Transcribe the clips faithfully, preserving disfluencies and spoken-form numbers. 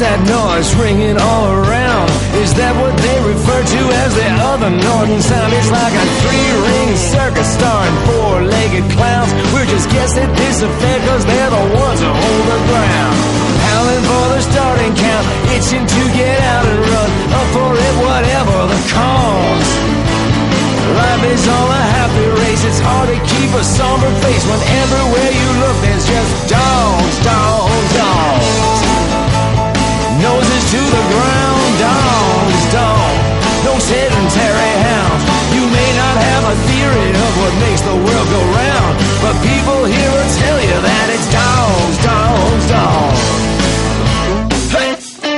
that noise ringing all around? Is that what they refer to as the other northern sound? It's like a three-ring circus starring four-legged clowns. We're just guessing this affair cause they're the ones who hold the ground. Howling for the starting count, itching to get out and run, up for it whatever the cause. Life is all a happy race, it's hard to keep a somber face when everywhere you look there's just dogs, dogs, dogs. Noses to the ground, dogs, dogs. No sedentary hounds. You may not have a theory of what makes the world go round, but people here will tell you that it's dogs, dogs, dogs. Hey.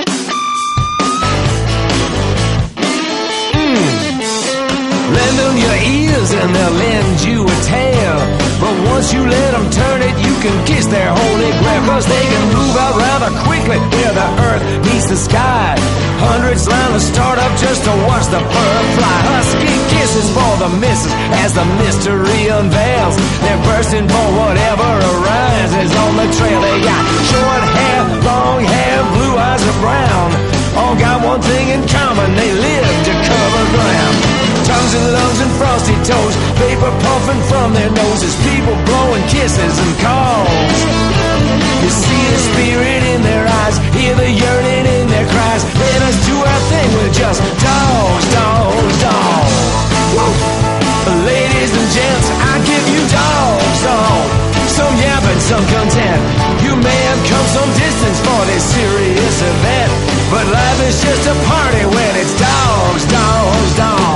Mm. Lend them your ears and they'll lend you a tale, but once you let them turn it, you can kiss their holy grail, cause they can move out rather quickly where the earth meets the sky. Hundreds line to start up just to watch the bird fly. Husky kisses for the missus as the mystery unveils. They're bursting for whatever arises on the trail. They got short hair, long hair, blue eyes or brown. All got one thing in common, they live to cover ground. Tongues and lungs and frosty toes, vapor puffing from their noses, people blowing kisses and calls. You see the spirit in their eyes, hear the yearning in their cries. Let us do our thing with just dogs, dogs, dogs. Woo! Ladies and gents, I give you dogs, dogs. Some yapping, some content. You may have come some distance for this serious event, but life is just a party when it's dogs, dogs, dogs.